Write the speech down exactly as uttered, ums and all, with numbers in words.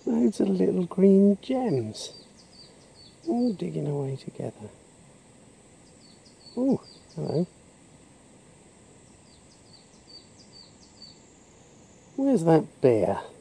Loads of little green gems, all digging away together. Oh, hello. Where's that bear?